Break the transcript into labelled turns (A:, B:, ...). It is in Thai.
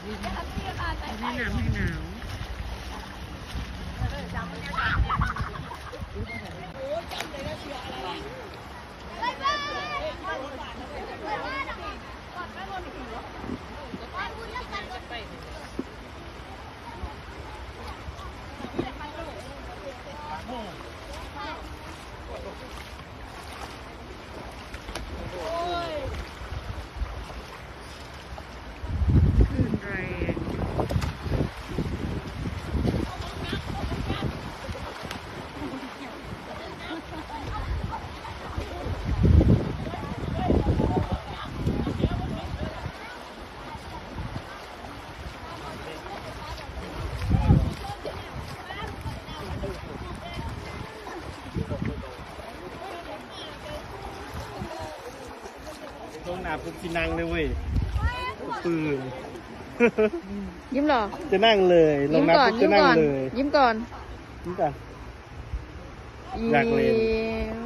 A: แนะนำให้หนาว คลื่นแรง
B: ลงหนาปุ๊บกินนั่งเลยเว้ยปืน
A: ยิ้มหรอ
B: จะนั่งเลยล
A: ยิ้
B: ง
A: ม
B: น้ำ
A: ก่อน
B: ปุ๊บ
A: ยิ้
B: จะ
A: ม
B: นั่ง
A: ก่อน
B: เลย
A: ยิ้มก่อน
B: ยิ้มก่อน
A: ยิ้
B: อยากเล่น
A: ม